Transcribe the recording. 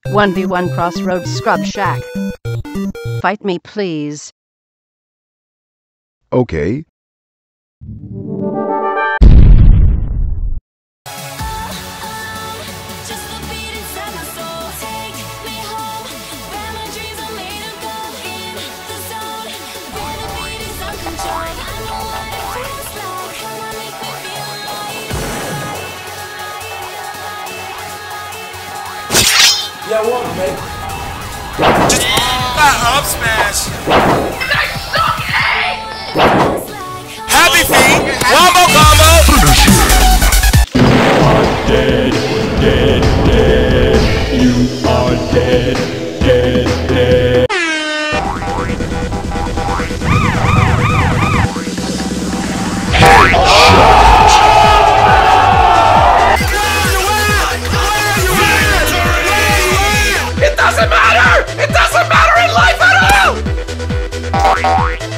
1v1 Crossroads Scrub Shack. Fight me, please. Okay. Yeah, what, mate? Just up smash. They suck, eh? Happy feet. Wombo combo. You are dead, dead, dead. You are dead, dead, dead. It doesn't matter! It doesn't matter in life at all!